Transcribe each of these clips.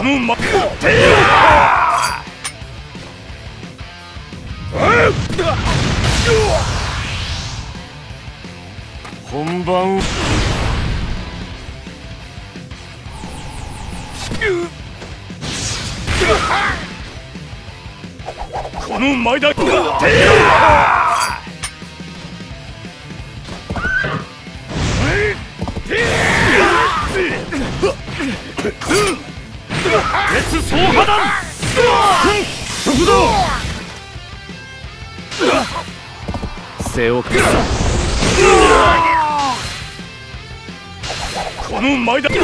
のま本番この前だ鉄総破断そこだ背をくさこの前だ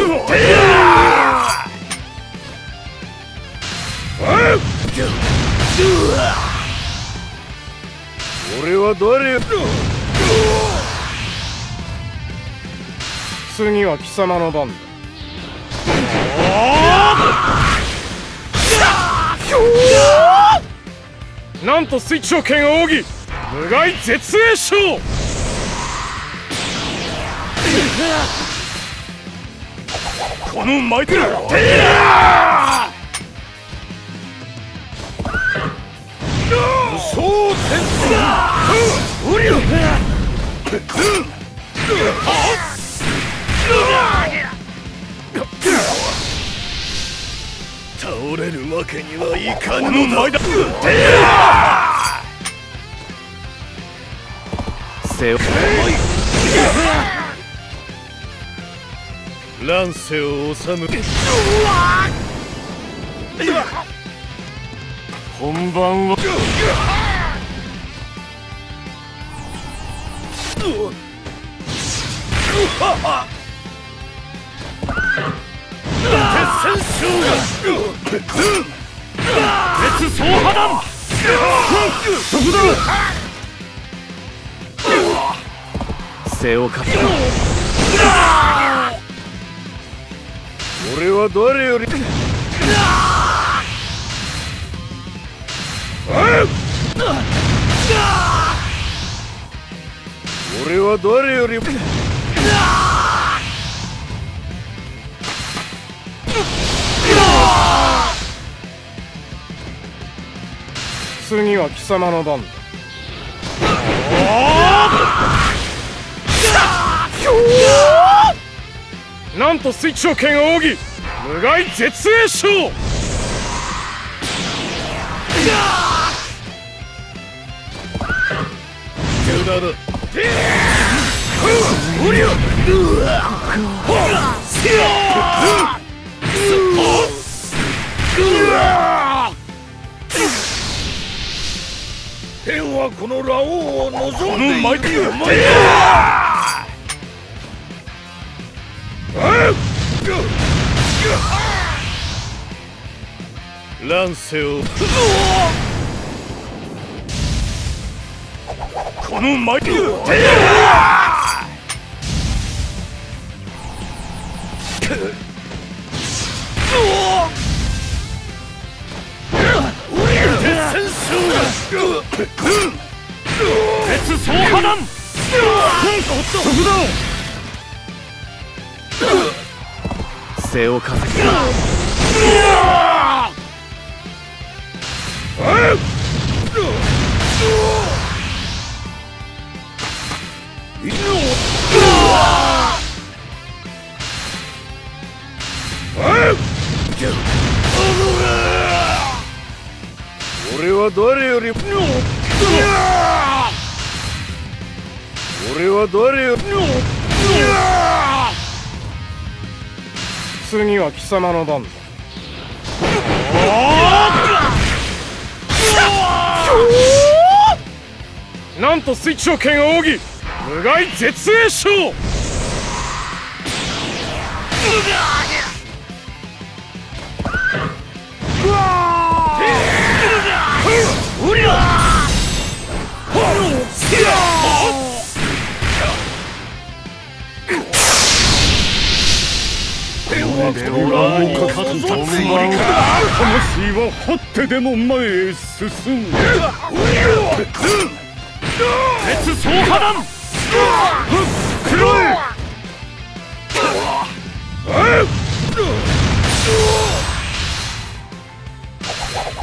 俺は誰次は貴様の番だ。なんと水長剣奥義無害絶栄章この前だ無双天おりゃ倒れるわけにはいかぬのだ。背を乱世を治む本番は鉄総破断そこだ背をかけ俺は誰より俺は誰より次は貴様の番だ。なんと水長剣奥義無害絶栄章おりゃ天はこのラオウを望んでいる。乱世をこの前鉄総破断そこだ背をかけ俺は誰より俺は誰より次は貴様の番だ。なんと水長剣奥義無害絶栄章おりゃ魂は張ってでも前へ進む。鉄総破断黒い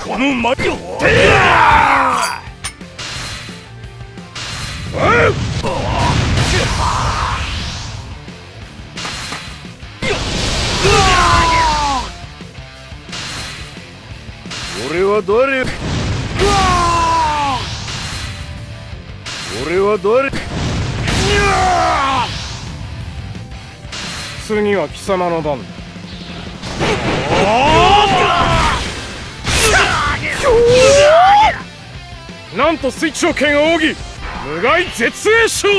この魔力俺は誰？俺は誰？次は貴様の番だ。なんと水長剣奥義無害絶縁将。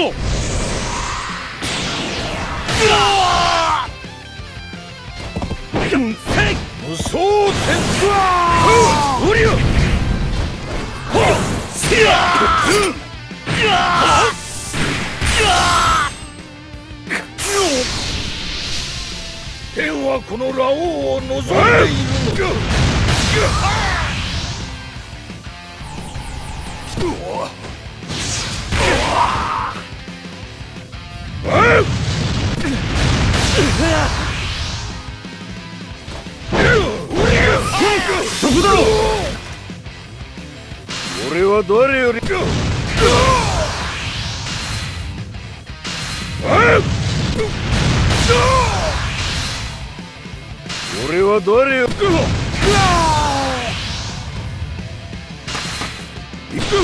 無双天ウリュ天はこのラオウを望んでいるのだ。そこだろ。俺は誰より俺は誰より行くぞ。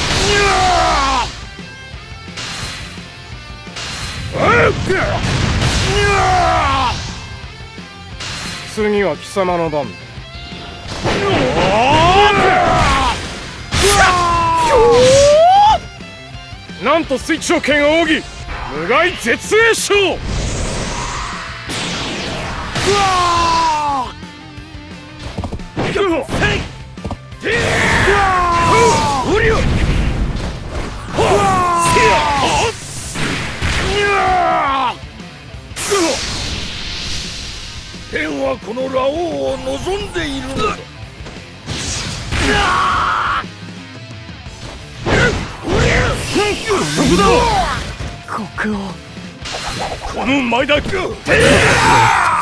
次は貴様の番だ。なんと水長剣奥義無害絶縁将。天はこのラオウを望んでいるのだ。そこだ。国王この前だ。